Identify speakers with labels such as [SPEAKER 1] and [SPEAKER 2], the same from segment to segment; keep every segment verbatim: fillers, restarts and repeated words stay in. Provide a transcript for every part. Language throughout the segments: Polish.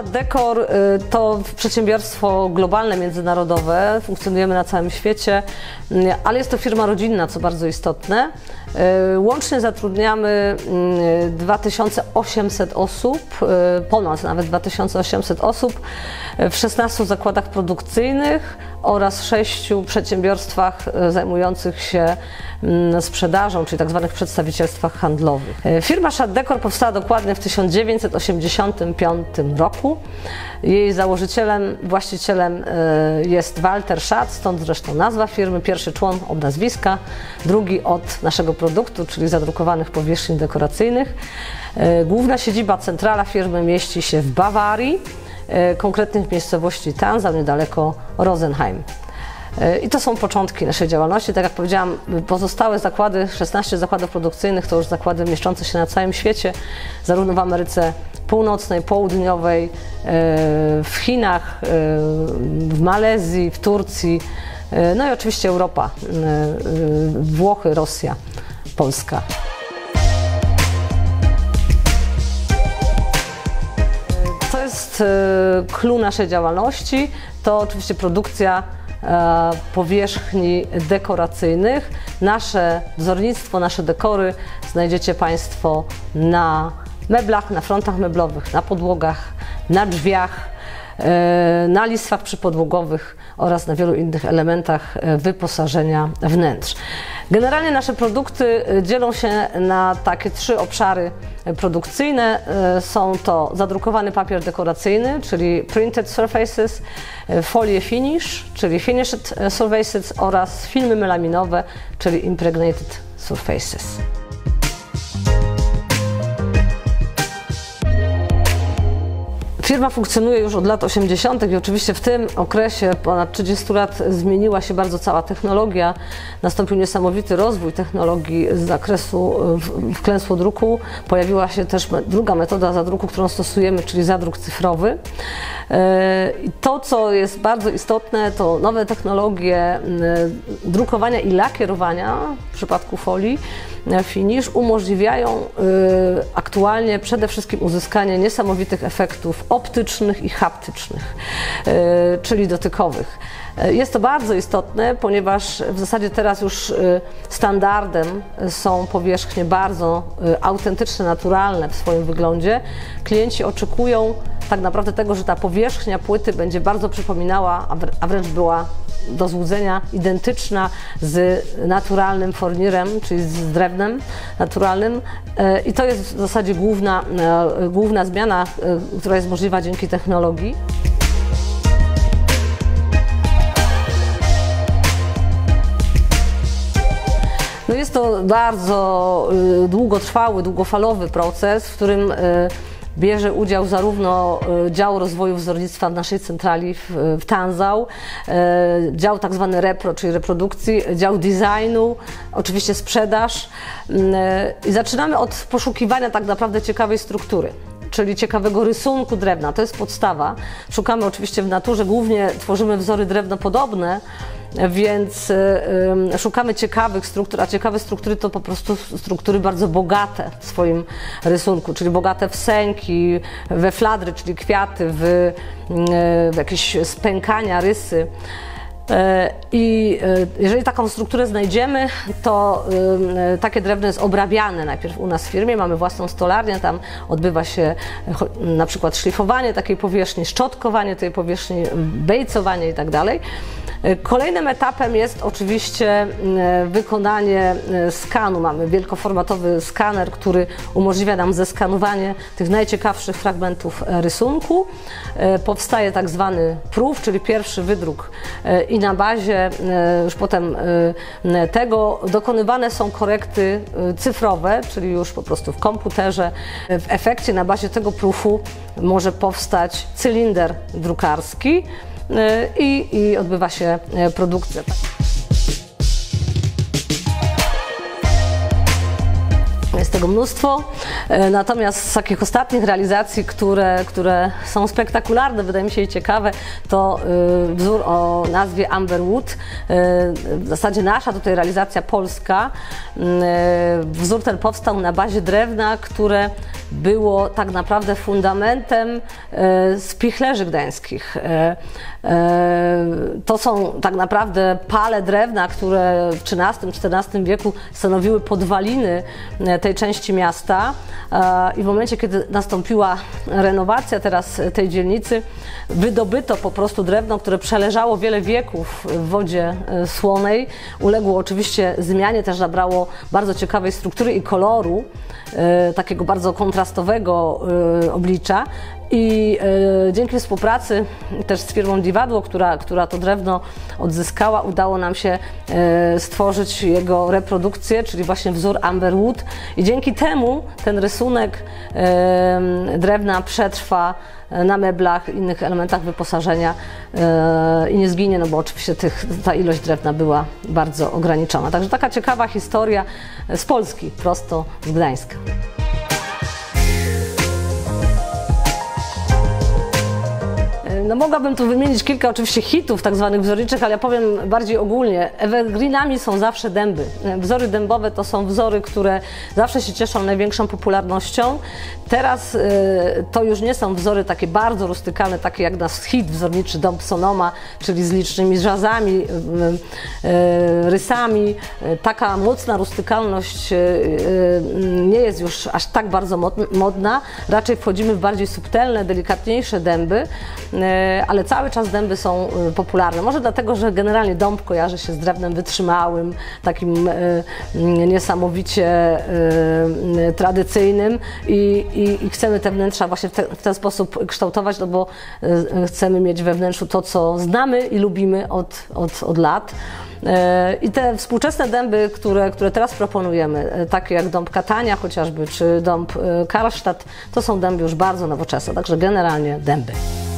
[SPEAKER 1] Decor to przedsiębiorstwo globalne, międzynarodowe, funkcjonujemy na całym świecie, ale jest to firma rodzinna, co bardzo istotne. Łącznie zatrudniamy dwa tysiące osiemset osób, ponad nawet dwa tysiące osiemset osób w szesnastu zakładach produkcyjnych oraz sześciu przedsiębiorstwach zajmujących się sprzedażą, czyli tak zwanych przedstawicielstwach handlowych. Firma Schadt Decor powstała dokładnie w tysiąc dziewięćset osiemdziesiątym piątym roku. Jej założycielem, właścicielem jest Walter Schadt, stąd zresztą nazwa firmy. Pierwszy człon od nazwiska, drugi od naszego produktu, czyli zadrukowanych powierzchni dekoracyjnych. Główna siedziba, centrala firmy mieści się w Bawarii, konkretnie w miejscowości Tansau, niedaleko Rosenheim. I to są początki naszej działalności. Tak jak powiedziałam, pozostałe zakłady, szesnaście zakładów produkcyjnych, to już zakłady mieszczące się na całym świecie, zarówno w Ameryce Północnej, Południowej, w Chinach, w Malezji, w Turcji, no i oczywiście Europa, Włochy, Rosja, Polska. Co jest clou naszej działalności? To oczywiście produkcja powierzchni dekoracyjnych. Nasze wzornictwo, nasze dekory znajdziecie Państwo na meblach, na frontach meblowych, na podłogach, na drzwiach, na listwach przypodłogowych oraz na wielu innych elementach wyposażenia wnętrz. Generalnie nasze produkty dzielą się na takie trzy obszary produkcyjne. Są to zadrukowany papier dekoracyjny, czyli printed surfaces, folie finish, czyli finished surfaces oraz filmy melaminowe, czyli impregnated surfaces. Firma funkcjonuje już od lat osiemdziesiątych i oczywiście w tym okresie ponad trzydziestu lat zmieniła się bardzo cała technologia. Nastąpił niesamowity rozwój technologii z zakresu wklęsło druku. Pojawiła się też druga metoda zadruku, którą stosujemy, czyli zadruk cyfrowy. To, co jest bardzo istotne, to nowe technologie drukowania i lakierowania w przypadku folii finish umożliwiają aktualnie przede wszystkim uzyskanie niesamowitych efektów optycznych i haptycznych, czyli dotykowych. Jest to bardzo istotne, ponieważ w zasadzie teraz już standardem są powierzchnie bardzo autentyczne, naturalne w swoim wyglądzie. Klienci oczekują tak naprawdę tego, że ta powierzchnia płyty będzie bardzo przypominała, a wręcz była do złudzenia identyczna z naturalnym fornirem, czyli z drewnem naturalnym. I to jest w zasadzie główna, główna zmiana, która jest możliwa dzięki technologii. No jest to bardzo długotrwały, długofalowy proces, w którym bierze udział zarówno dział rozwoju wzornictwa w naszej centrali w, w Tansau, dział tak zwany repro, czyli reprodukcji, dział designu, oczywiście sprzedaż. I zaczynamy od poszukiwania tak naprawdę ciekawej struktury, czyli ciekawego rysunku drewna. To jest podstawa. Szukamy oczywiście w naturze, głównie tworzymy wzory drewnopodobne, więc y, szukamy ciekawych struktur, a ciekawe struktury to po prostu struktury bardzo bogate w swoim rysunku, czyli bogate w sęki, we fladry, czyli kwiaty, w, y, w jakieś spękania, rysy. I jeżeli taką strukturę znajdziemy, to takie drewno jest obrabiane najpierw u nas w firmie. Mamy własną stolarnię, tam odbywa się na przykład szlifowanie takiej powierzchni, szczotkowanie tej powierzchni, bejcowanie i tak dalej. Kolejnym etapem jest oczywiście wykonanie skanu. Mamy wielkoformatowy skaner, który umożliwia nam zeskanowanie tych najciekawszych fragmentów rysunku. Powstaje tak zwany proof, czyli pierwszy wydruk, i na bazie już potem tego dokonywane są korekty cyfrowe, czyli już po prostu w komputerze. W efekcie na bazie tego proofu może powstać cylinder drukarski i, i odbywa się produkcja. jest tego mnóstwo. Natomiast z takich ostatnich realizacji, które, które są spektakularne, wydaje mi się i ciekawe, to wzór o nazwie Amberwood. W zasadzie nasza tutaj realizacja polska. Wzór ten powstał na bazie drewna, które było tak naprawdę fundamentem spichlerzy gdańskich. To są tak naprawdę pale drewna, które w trzynastym czternastym wieku stanowiły podwaliny tej części miasta i w momencie, kiedy nastąpiła renowacja teraz tej dzielnicy, wydobyto po prostu drewno, które przeleżało wiele wieków w wodzie słonej. Uległo oczywiście zmianie, też nabrało bardzo ciekawej struktury i koloru, takiego bardzo kontrastowego oblicza. I e, dzięki współpracy też z firmą Divadło, która, która to drewno odzyskała, udało nam się e, stworzyć jego reprodukcję, czyli właśnie wzór Amberwood. I dzięki temu ten rysunek e, drewna przetrwa na meblach, innych elementach wyposażenia e, i nie zginie, no bo oczywiście tych, ta ilość drewna była bardzo ograniczona. Także taka ciekawa historia z Polski, prosto z Gdańska. No mogłabym tu wymienić kilka oczywiście hitów tak zwanych wzorniczych, ale ja powiem bardziej ogólnie. Evergreenami są zawsze dęby. Wzory dębowe to są wzory, które zawsze się cieszą największą popularnością. Teraz y, to już nie są wzory takie bardzo rustykalne, takie jak nasz hit wzorniczy dąb Sonoma, czyli z licznymi żazami, y, y, rysami. Taka mocna rustykalność y, y, nie jest już aż tak bardzo modna. Raczej wchodzimy w bardziej subtelne, delikatniejsze dęby. Ale cały czas dęby są popularne. Może dlatego, że generalnie dąb kojarzy się z drewnem wytrzymałym, takim niesamowicie tradycyjnym i, i, i chcemy te wnętrza właśnie w, te, w ten sposób kształtować, no bo chcemy mieć we wnętrzu to, co znamy i lubimy od, od, od lat. I te współczesne dęby, które, które teraz proponujemy, takie jak dąb Catania chociażby, czy dąb Karlstadt, to są dęby już bardzo nowoczesne, także generalnie dęby.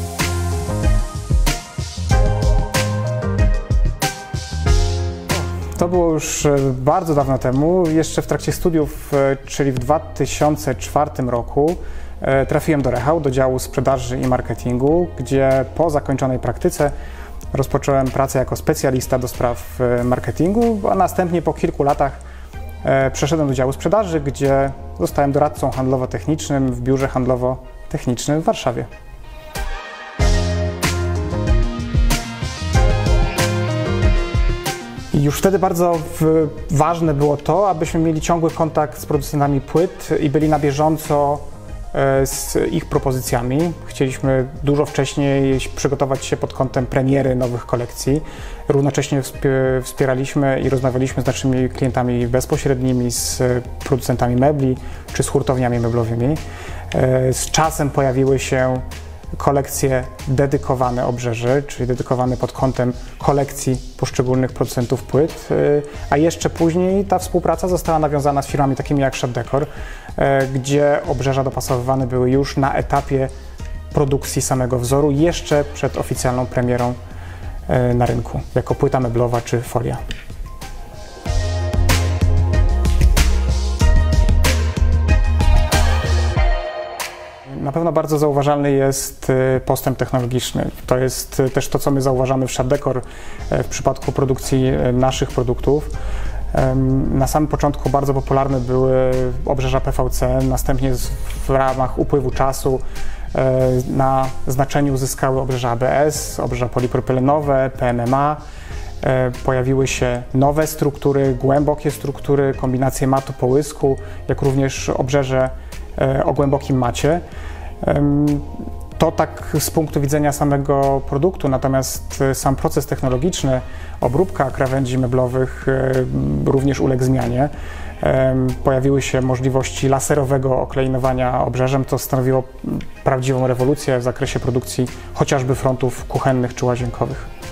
[SPEAKER 2] To było już bardzo dawno temu, jeszcze w trakcie studiów, czyli w dwa tysiące czwartym roku, trafiłem do Rechał, do działu sprzedaży i marketingu, gdzie po zakończonej praktyce rozpocząłem pracę jako specjalista do spraw marketingu, a następnie po kilku latach przeszedłem do działu sprzedaży, gdzie zostałem doradcą handlowo-technicznym w biurze handlowo-technicznym w Warszawie. I już wtedy bardzo ważne było to, abyśmy mieli ciągły kontakt z producentami płyt i byli na bieżąco z ich propozycjami. Chcieliśmy dużo wcześniej przygotować się pod kątem premiery nowych kolekcji. Równocześnie wspieraliśmy i rozmawialiśmy z naszymi klientami bezpośrednimi, z producentami mebli czy z hurtowniami meblowymi. Z czasem pojawiły się kolekcje dedykowane Obrzeży, czyli dedykowane pod kątem kolekcji poszczególnych producentów płyt, a jeszcze później ta współpraca została nawiązana z firmami takimi jak Shop Decor, gdzie Obrzeża dopasowywane były już na etapie produkcji samego wzoru, jeszcze przed oficjalną premierą na rynku, jako płyta meblowa czy folia. Na pewno bardzo zauważalny jest postęp technologiczny. To jest też to, co my zauważamy w Shop Decor w przypadku produkcji naszych produktów. Na samym początku bardzo popularne były obrzeża P V C, następnie w ramach upływu czasu na znaczeniu uzyskały obrzeża A B S, obrzeża polipropylenowe, P M M A. Pojawiły się nowe struktury, głębokie struktury, kombinacje matu połysku, jak również obrzeże o głębokim macie. To tak z punktu widzenia samego produktu, natomiast sam proces technologiczny, obróbka krawędzi meblowych również uległ zmianie. Pojawiły się możliwości laserowego okleinowania obrzeżem, to stanowiło prawdziwą rewolucję w zakresie produkcji chociażby frontów kuchennych czy łazienkowych.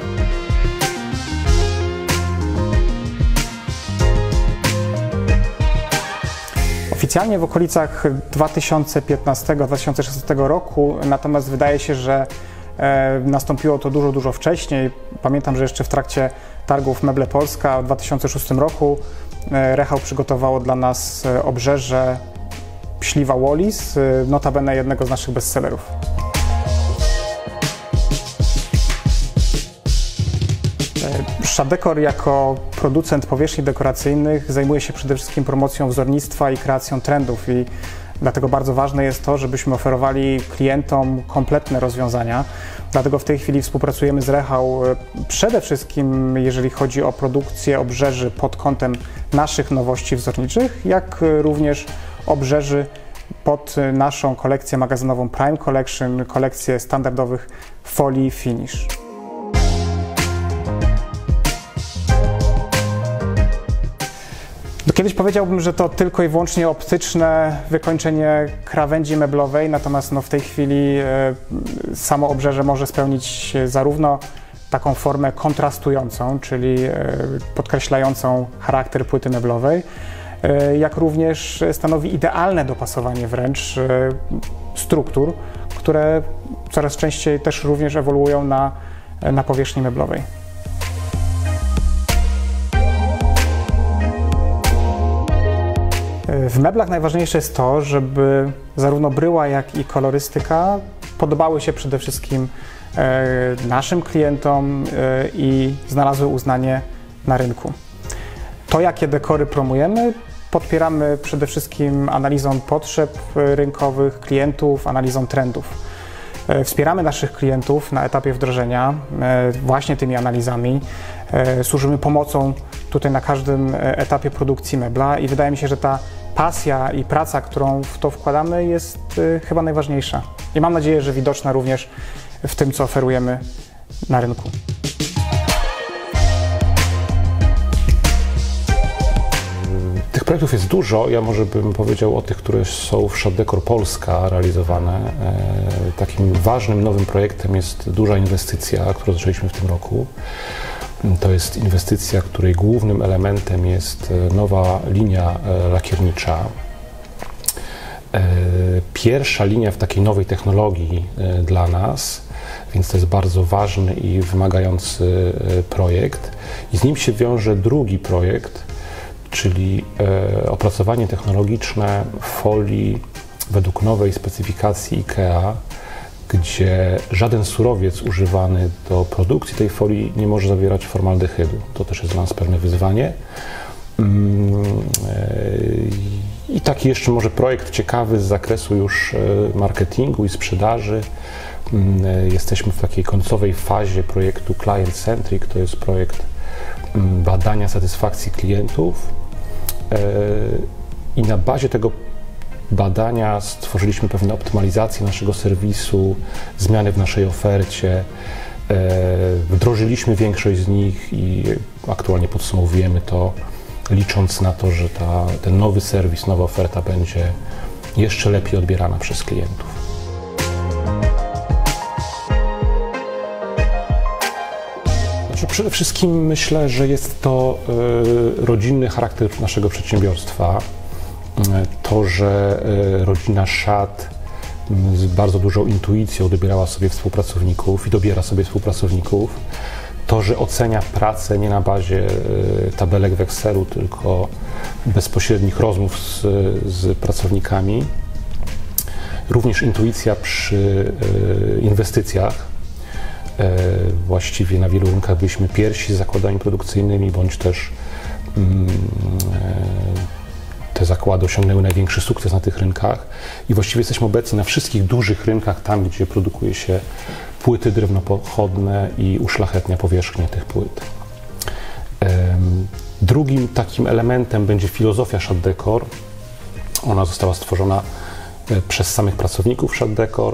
[SPEAKER 2] Oficjalnie w okolicach dwa tysiące piętnastego do dwa tysiące szesnastego roku, natomiast wydaje się, że e, nastąpiło to dużo, dużo wcześniej. Pamiętam, że jeszcze w trakcie targów Meble Polska w dwa tysiące szóstym roku Rechał przygotowało dla nas obrzeże Śliwa Wallis, notabene jednego z naszych bestsellerów. Shop-Decor jako producent powierzchni dekoracyjnych zajmuje się przede wszystkim promocją wzornictwa i kreacją trendów i dlatego bardzo ważne jest to, żebyśmy oferowali klientom kompletne rozwiązania. Dlatego w tej chwili współpracujemy z Rechał przede wszystkim, jeżeli chodzi o produkcję obrzeży pod kątem naszych nowości wzorniczych, jak również obrzeży pod naszą kolekcję magazynową Prime Collection, kolekcję standardowych folii Finish. Kiedyś powiedziałbym, że to tylko i wyłącznie optyczne wykończenie krawędzi meblowej, natomiast no w tej chwili e, samo obrzeże może spełnić zarówno taką formę kontrastującą, czyli e, podkreślającą charakter płyty meblowej, e, jak również stanowi idealne dopasowanie wręcz e, struktur, które coraz częściej też również ewoluują na, na powierzchni meblowej. W meblach najważniejsze jest to, żeby zarówno bryła, jak i kolorystyka podobały się przede wszystkim e, naszym klientom e, i znalazły uznanie na rynku. To, jakie dekory promujemy, podpieramy przede wszystkim analizą potrzeb rynkowych, klientów, analizą trendów. E, wspieramy naszych klientów na etapie wdrożenia e, właśnie tymi analizami. E, służymy pomocą tutaj na każdym etapie produkcji mebla i wydaje mi się, że ta pasja i praca, którą w to wkładamy, jest y, chyba najważniejsza. I mam nadzieję, że widoczna również w tym, co oferujemy na rynku.
[SPEAKER 3] Tych projektów jest dużo. Ja może bym powiedział o tych, które są w Shop-Decor Polska realizowane. E, takim ważnym, nowym projektem jest duża inwestycja, którą zaczęliśmy w tym roku. To jest inwestycja, której głównym elementem jest nowa linia lakiernicza. Pierwsza linia w takiej nowej technologii dla nas, więc to jest bardzo ważny i wymagający projekt. I z nim się wiąże drugi projekt, czyli opracowanie technologiczne folii według nowej specyfikacji IKEA, gdzie żaden surowiec używany do produkcji tej folii nie może zawierać formaldehydu. To też jest dla nas pewne wyzwanie. I taki jeszcze może projekt ciekawy z zakresu już marketingu i sprzedaży. Jesteśmy w takiej końcowej fazie projektu Client Centric, to jest projekt badania satysfakcji klientów i na bazie tego badania stworzyliśmy pewne optymalizacje naszego serwisu, zmiany w naszej ofercie, wdrożyliśmy większość z nich i aktualnie podsumowujemy to, licząc na to, że ta, ten nowy serwis, nowa oferta będzie jeszcze lepiej odbierana przez klientów. Znaczy, przede wszystkim myślę, że jest to y, rodzinny charakter naszego przedsiębiorstwa. To, że rodzina Szat z bardzo dużą intuicją dobierała sobie współpracowników i dobiera sobie współpracowników. To, że ocenia pracę nie na bazie tabelek w Excelu, tylko bezpośrednich rozmów z, z pracownikami. Również intuicja przy inwestycjach. Właściwie na wielu rynkach byliśmy pierwsi z zakładami produkcyjnymi, bądź też te zakłady osiągnęły największy sukces na tych rynkach i właściwie jesteśmy obecni na wszystkich dużych rynkach, tam gdzie produkuje się płyty drewnopochodne i uszlachetnia powierzchnię tych płyt. Drugim takim elementem będzie filozofia Shop-Decor. Ona została stworzona przez samych pracowników Shop-Decor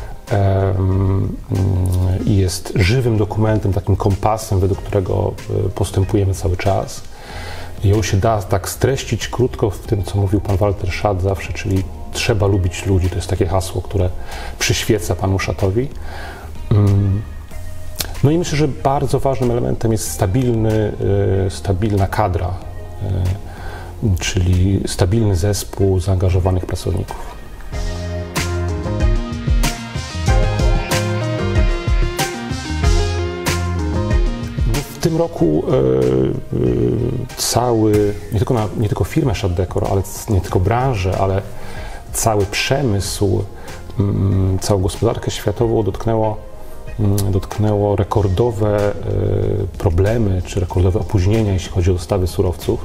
[SPEAKER 3] i jest żywym dokumentem, takim kompasem, według którego postępujemy cały czas. Ją się da tak streścić krótko w tym, co mówił pan Walter Szat zawsze, czyli trzeba lubić ludzi. To jest takie hasło, które przyświeca panu Szatowi. No i myślę, że bardzo ważnym elementem jest stabilny, stabilna kadra, czyli stabilny zespół zaangażowanych pracowników. W tym roku cały, nie tylko, na, nie tylko firmę Shad Decor, ale nie tylko branżę, ale cały przemysł, całą gospodarkę światową dotknęło, dotknęło rekordowe problemy czy rekordowe opóźnienia, jeśli chodzi o dostawy surowców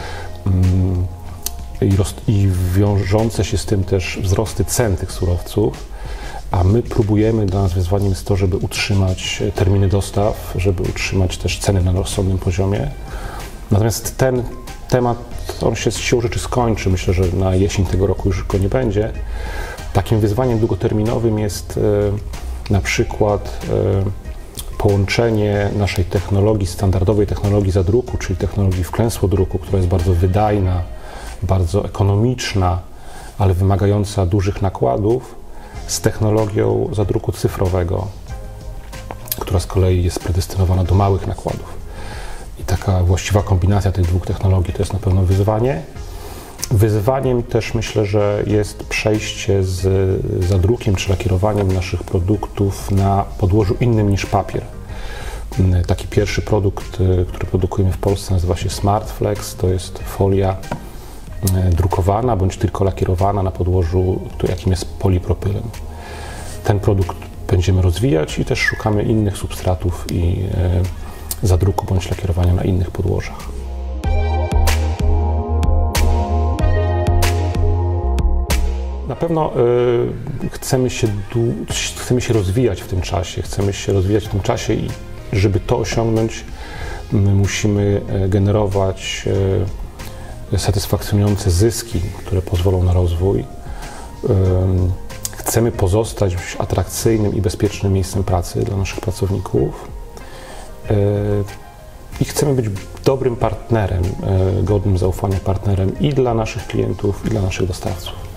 [SPEAKER 3] i, roz, i wiążące się z tym też wzrosty cen tych surowców, a my próbujemy, dla nas wyzwaniem jest to, żeby utrzymać terminy dostaw, żeby utrzymać też ceny na rozsądnym poziomie. Natomiast ten temat, on się z siłą rzeczy skończy, myślę, że na jesień tego roku już go nie będzie. Takim wyzwaniem długoterminowym jest e, na przykład e, połączenie naszej technologii, standardowej technologii zadruku, czyli technologii wklęsłodruku, która jest bardzo wydajna, bardzo ekonomiczna, ale wymagająca dużych nakładów, z technologią zadruku cyfrowego, która z kolei jest predestynowana do małych nakładów. I taka właściwa kombinacja tych dwóch technologii to jest na pewno wyzwanie. Wyzwaniem też myślę, że jest przejście z zadrukiem czy lakierowaniem naszych produktów na podłożu innym niż papier. Taki pierwszy produkt, który produkujemy w Polsce, nazywa się SmartFlex. To jest folia drukowana bądź tylko lakierowana na podłożu, jakim jest polipropylen. Ten produkt będziemy rozwijać i też szukamy innych substratów i e, zadruku bądź lakierowania na innych podłożach. Na pewno y, chcemy, się chcemy się rozwijać w tym czasie, chcemy się rozwijać w tym czasie i żeby to osiągnąć, my musimy generować y, satysfakcjonujące zyski, które pozwolą na rozwój. Y, chcemy pozostać atrakcyjnym i bezpiecznym miejscem pracy dla naszych pracowników y, i chcemy być dobrym partnerem, y, godnym zaufania partnerem i dla naszych klientów, i dla naszych dostawców.